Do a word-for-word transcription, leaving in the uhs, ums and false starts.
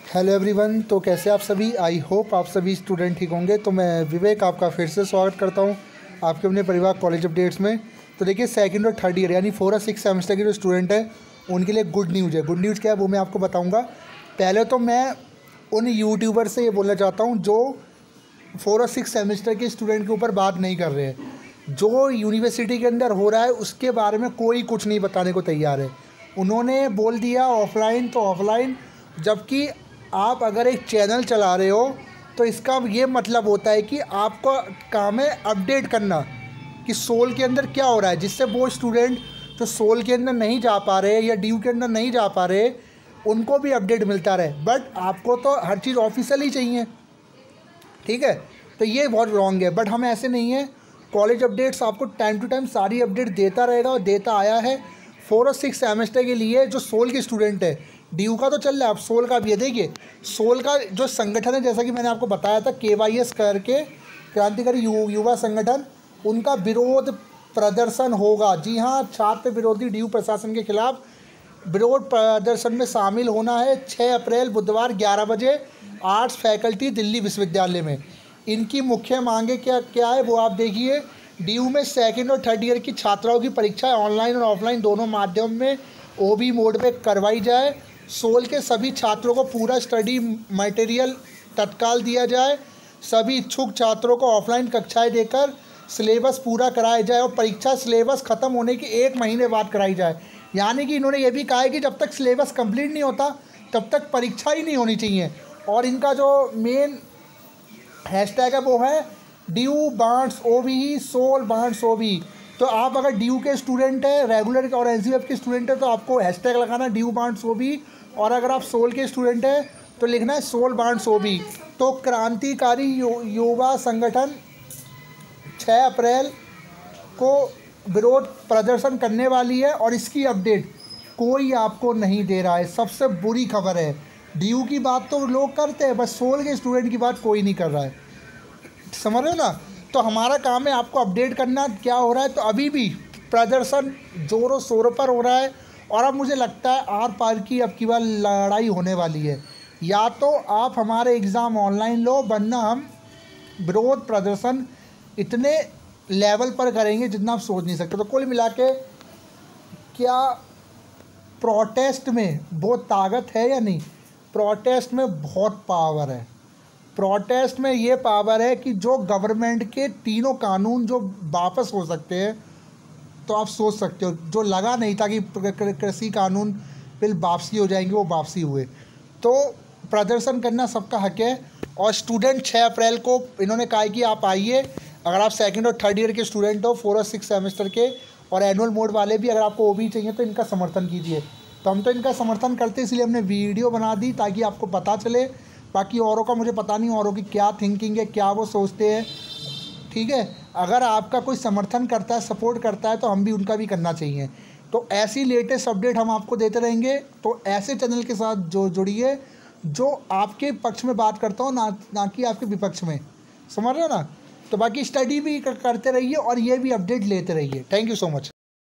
Hello everyone. तो कैसे आप सभी? आई होप आप सभी स्टूडेंट ठीक होंगे। तो मैं विवेक आपका फिर से स्वागत करता हूं आपके अपने परिवार कॉलेज अपडेट्स में। तो देखिए, सेकंड और थर्ड ईयर यानी फोर और सिक्स सेमेस्टर के जो स्टूडेंट हैं उनके लिए गुड न्यूज़ है। गुड न्यूज़ क्या है वो मैं आपको बताऊँगा। पहले तो मैं उन यूट्यूबर से ये बोलना चाहता हूँ जो फोर और सिक्स सेमेस्टर के स्टूडेंट के ऊपर बात नहीं कर रहे हैं। जो यूनिवर्सिटी के अंदर हो रहा है उसके बारे में कोई कुछ नहीं बताने को तैयार है। उन्होंने बोल दिया ऑफलाइन तो ऑफलाइन, जबकि आप अगर एक चैनल चला रहे हो तो इसका ये मतलब होता है कि आपका काम है अपडेट करना कि सोल के अंदर क्या हो रहा है, जिससे वो स्टूडेंट जो सोल के अंदर नहीं जा पा रहे या ड्यू के अंदर नहीं जा पा रहे उनको भी अपडेट मिलता रहे। बट आपको तो हर चीज़ ऑफिशियल ही चाहिए, ठीक है? तो ये बहुत रॉन्ग है। बट हम ऐसे नहीं है, कॉलेज अपडेट्स आपको टाइम टू टाइम सारी अपडेट देता रहेगा और देता आया है। फोर और सिक्स सेमेस्टर के लिए जो सोल के स्टूडेंट है, ड्यू का तो चल रहा है, अब सोल का भी है। देखिए, सोल का जो संगठन है, जैसा कि मैंने आपको बताया था, के वाई एस करके क्रांतिकारी यु, युवा संगठन, उनका विरोध प्रदर्शन होगा। जी हाँ, छात्र विरोधी ड्यू प्रशासन के खिलाफ विरोध प्रदर्शन में शामिल होना है छः अप्रैल बुधवार ग्यारह बजे आर्ट्स फैकल्टी दिल्ली विश्वविद्यालय में। इनकी मुख्य मांगे क्या क्या है वो आप देखिए। ड्यू में सेकेंड और थर्ड ईयर की छात्राओं की परीक्षाएं ऑनलाइन और ऑफलाइन दोनों माध्यम में ओ बी मोड पे करवाई जाए। सोल के सभी छात्रों को पूरा स्टडी मटेरियल तत्काल दिया जाए। सभी इच्छुक छात्रों को ऑफलाइन कक्षाएं देकर सिलेबस पूरा कराया जाए और परीक्षा सिलेबस ख़त्म होने के एक महीने बाद कराई जाए। यानी कि इन्होंने ये भी कहा है कि जब तक सिलेबस कंप्लीट नहीं होता तब तक परीक्षा ही नहीं होनी चाहिए। और इनका जो मेन हैशटैग है वो है DU wants O B, SOL wants O B. तो आप अगर ड्यू के स्टूडेंट है, रेगुलर और एन सी एफ के स्टूडेंट है, तो आपको हैशटैग लगाना ड्यू बांट्स ओ बी। और अगर आप सोल के स्टूडेंट हैं तो लिखना है सोल बांट्स ओ बी। तो क्रांतिकारी यु, युवा संगठन छः अप्रैल को विरोध प्रदर्शन करने वाली है और इसकी अपडेट कोई आपको नहीं दे रहा है। सबसे बुरी खबर है, ड्यू की बात तो लोग करते हैं, बस सोल के स्टूडेंट की बात कोई नहीं कर रहा है। समझ रहे हो ना? तो हमारा काम है आपको अपडेट करना क्या हो रहा है। तो अभी भी प्रदर्शन जोरों शोरों पर हो रहा है और अब मुझे लगता है आर पार की अब की बार लड़ाई होने वाली है। या तो आप हमारे एग्ज़ाम ऑनलाइन लो, वरना हम विरोध प्रदर्शन इतने लेवल पर करेंगे जितना आप सोच नहीं सकते। तो कुल मिला के क्या प्रोटेस्ट में वो ताकत है या नहीं? प्रोटेस्ट में बहुत पावर है। प्रोटेस्ट में ये पावर है कि जो गवर्नमेंट के तीनों कानून जो वापस हो सकते हैं, तो आप सोच सकते हो जो लगा नहीं था कि कृषि कानून बिल वापसी हो जाएंगे, वो वापसी हुए। तो प्रदर्शन करना सबका हक है। और स्टूडेंट छः अप्रैल को इन्होंने कहा है कि आप आइए, अगर आप सेकंड और थर्ड ईयर के स्टूडेंट हो, फोर और सिक्स सेमेस्टर के और एनुअल मोड वाले भी, अगर आपको ओ बी चाहिए तो इनका समर्थन कीजिए। तो हम तो इनका समर्थन करते इसलिए हमने वीडियो बना दी ताकि आपको पता चले। बाकी औरों का मुझे पता नहीं, औरों की क्या थिंकिंग है, क्या वो सोचते हैं, ठीक है? अगर आपका कोई समर्थन करता है, सपोर्ट करता है, तो हम भी उनका भी करना चाहिए। तो ऐसी लेटेस्ट अपडेट हम आपको देते रहेंगे। तो ऐसे चैनल के साथ जो जुड़िए जो आपके पक्ष में बात करता हो, ना ना कि आपके विपक्ष में। समझ रहे हो ना? तो बाकी स्टडी भी करते रहिए और ये भी अपडेट लेते रहिए। Thank you so much.